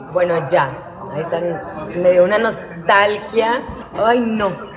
Bueno, ya. Ahí están. Me dio una nostalgia. Ay, no.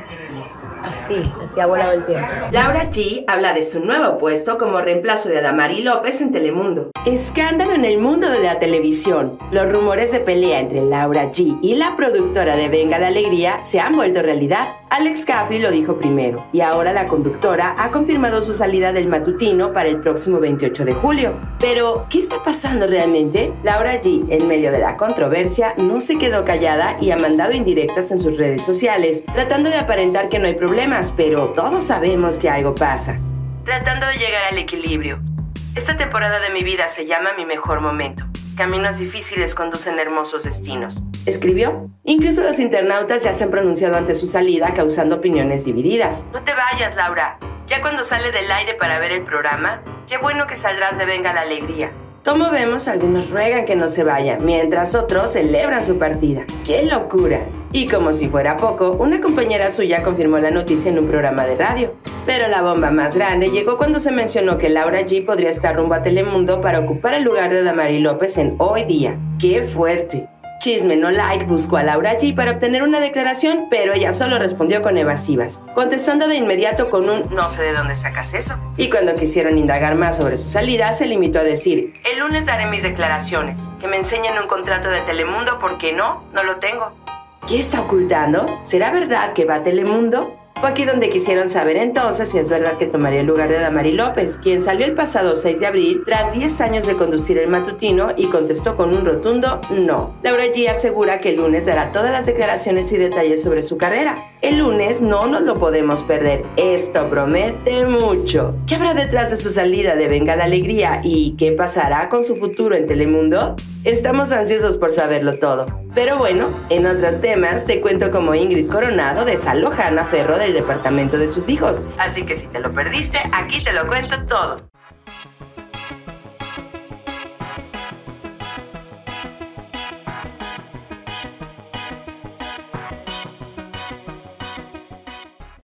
Así ha volado el tiempo. Laura G habla de su nuevo puesto como reemplazo de Adamari López en Telemundo. Escándalo en el mundo de la televisión. Los rumores de pelea entre Laura G y la productora de Venga la Alegría se han vuelto realidad. Alex Caffrey lo dijo primero, y ahora la conductora ha confirmado su salida del matutino para el próximo 28 de julio. Pero, ¿qué está pasando realmente? Laura G, en medio de la controversia, no se quedó callada y ha mandado indirectas en sus redes sociales, tratando de aparentar que no hay problemas, pero todos sabemos que algo pasa. Tratando de llegar al equilibrio. Esta temporada de mi vida se llama Mi Mejor Momento. Caminos difíciles conducen a hermosos destinos, escribió. Incluso los internautas ya se han pronunciado ante su salida, causando opiniones divididas. No te vayas, Laura. Ya cuando sale del aire para ver el programa, qué bueno que saldrás de Venga la Alegría. Como vemos, algunos ruegan que no se vaya, mientras otros celebran su partida. ¡Qué locura! Y como si fuera poco, una compañera suya confirmó la noticia en un programa de radio. Pero la bomba más grande llegó cuando se mencionó que Laura G podría estar rumbo a Telemundo para ocupar el lugar de Adamari López en Hoy Día. ¡Qué fuerte! Chisme No Like buscó a Laura G para obtener una declaración, pero ella solo respondió con evasivas, contestando de inmediato con un "no sé de dónde sacas eso". Y cuando quisieron indagar más sobre su salida, se limitó a decir: "El lunes daré mis declaraciones, que me enseñen un contrato de Telemundo porque no lo tengo". ¿Qué está ocultando? ¿Será verdad que va a Telemundo? Fue aquí donde quisieron saber entonces si es verdad que tomaría el lugar de Adamari López, quien salió el pasado 6 de abril tras 10 años de conducir el matutino y contestó con un rotundo no. Laura G asegura que el lunes dará todas las declaraciones y detalles sobre su carrera. El lunes no nos lo podemos perder. Esto promete mucho. ¿Qué habrá detrás de su salida de Venga la Alegría y qué pasará con su futuro en Telemundo? Estamos ansiosos por saberlo todo. Pero bueno, en otros temas te cuento cómo Ingrid Coronado desaloja a Ana Ferro del departamento de sus hijos. Así que si te lo perdiste, aquí te lo cuento todo.